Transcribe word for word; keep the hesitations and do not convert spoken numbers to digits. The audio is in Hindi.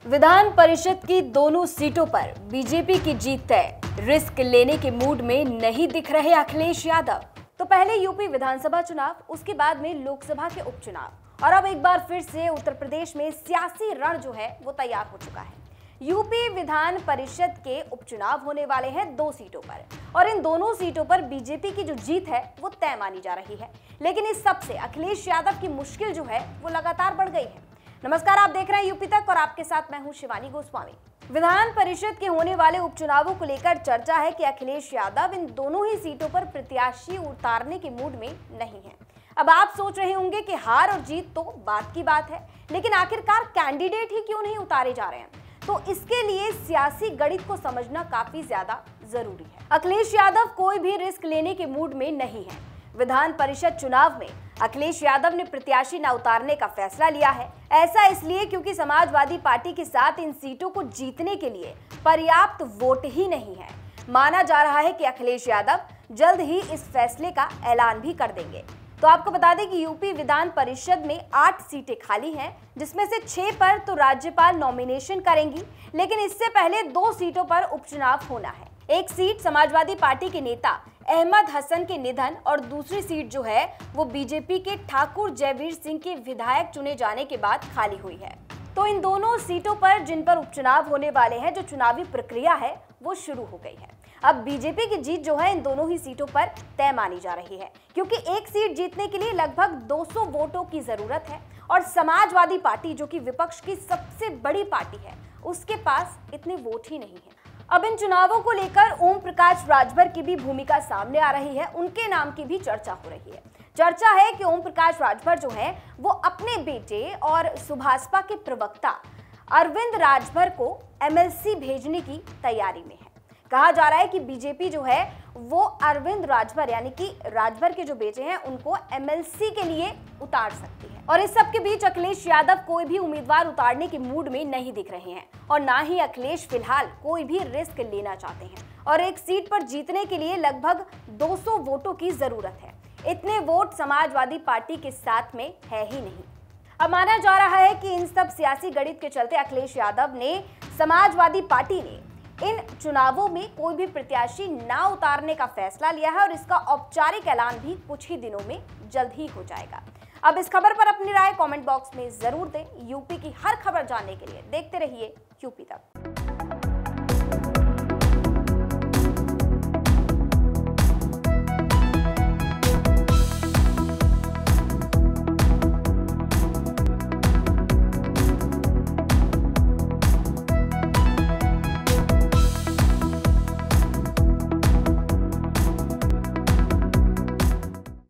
विधान परिषद की दोनों सीटों पर बीजेपी की जीत तय। रिस्क लेने के मूड में नहीं दिख रहे अखिलेश यादव। तो पहले यूपी विधानसभा चुनाव, उसके बाद में लोकसभा के उपचुनाव और अब एक बार फिर से उत्तर प्रदेश में सियासी रण जो है वो तैयार हो चुका है। यूपी विधान परिषद के उपचुनाव होने वाले हैं दो सीटों पर और इन दोनों सीटों पर बीजेपी की जो जीत है वो तय मानी जा रही है। लेकिन इस सबसे अखिलेश यादव की मुश्किल जो है वो लगातार बढ़ गई है। नमस्कार, आप देख रहे हैं यूपी तक और आपके साथ मैं हूं शिवानी गोस्वामी। विधान परिषद के होने वाले उपचुनावों को लेकर चर्चा है कि अखिलेश यादव इन दोनों ही सीटों पर प्रत्याशी उतारने के मूड में नहीं है। अब आप सोच रहे होंगे कि हार और जीत तो बात की बात है, लेकिन आखिरकार कैंडिडेट ही क्यों नहीं उतारे जा रहे हैं? तो इसके लिए सियासी गणित को समझना काफी ज्यादा जरूरी है। अखिलेश यादव कोई भी रिस्क लेने के मूड में नहीं है। विधान परिषद चुनाव में अखिलेश यादव ने प्रत्याशी न उतारने का फैसला लिया है। ऐसा इसलिए क्योंकि समाजवादी पार्टी के साथ इन सीटों को जीतने के लिए पर्याप्त वोट ही नहीं है। माना जा रहा है कि अखिलेश यादव जल्द ही इस फैसले का ऐलान भी कर देंगे। तो आपको बता दें कि यूपी विधान परिषद में आठ सीटें खाली हैं, जिसमें से छह पर तो राज्यपाल नॉमिनेशन करेंगी, लेकिन इससे पहले दो सीटों पर उपचुनाव होना है। एक सीट समाजवादी पार्टी के नेता अहमद हसन के निधन और दूसरी सीट जो है वो बीजेपी के ठाकुर जयवीर सिंह के विधायक चुने जाने के बाद खाली हुई है। तो इन दोनों सीटों पर जिन पर उपचुनाव होने वाले हैं, जो चुनावी प्रक्रिया है वो शुरू हो गई है। अब बीजेपी की जीत जो है इन दोनों ही सीटों पर तय मानी जा रही है, क्योंकि एक सीट जीतने के लिए लगभग दो सौ वोटों की जरूरत है और समाजवादी पार्टी जो कि विपक्ष की सबसे बड़ी पार्टी है, उसके पास इतने वोट ही नहीं है। अब इन चुनावों को लेकर ओम प्रकाश राजभर की भी भूमिका सामने आ रही है। उनके नाम की भी चर्चा हो रही है। चर्चा है कि ओम प्रकाश राजभर जो है वो अपने बेटे और सुभाषपा के प्रवक्ता अरविंद राजभर को एमएलसी भेजने की तैयारी में है। कहा जा रहा है कि बीजेपी जो है वो अरविंद राजभर यानी कि राजभर के जो बेटे हैं उनको एमएलसी के लिए उतार सकती है। और इस सब के बीच अखिलेश यादव कोई भी उम्मीदवार उतारने के मूड में नहीं दिख रहे हैं और ना ही अखिलेश फिलहाल कोई भी रिस्क लेना चाहते हैं। और एक सीट पर जीतने के लिए लगभग दो सौ वोटों की जरूरत है। इतने वोट समाजवादी पार्टी के साथ में है ही नहीं। अब माना जा रहा है कि इन सब सियासी गणित के चलते अखिलेश यादव ने समाजवादी पार्टी ने इन चुनावों में कोई भी प्रत्याशी ना उतारने का फैसला लिया है और इसका औपचारिक ऐलान भी कुछ ही दिनों में जल्द ही हो जाएगा। अब इस खबर पर अपनी राय कमेंट बॉक्स में जरूर दें। यूपी की हर खबर जानने के लिए देखते रहिए यूपी तक।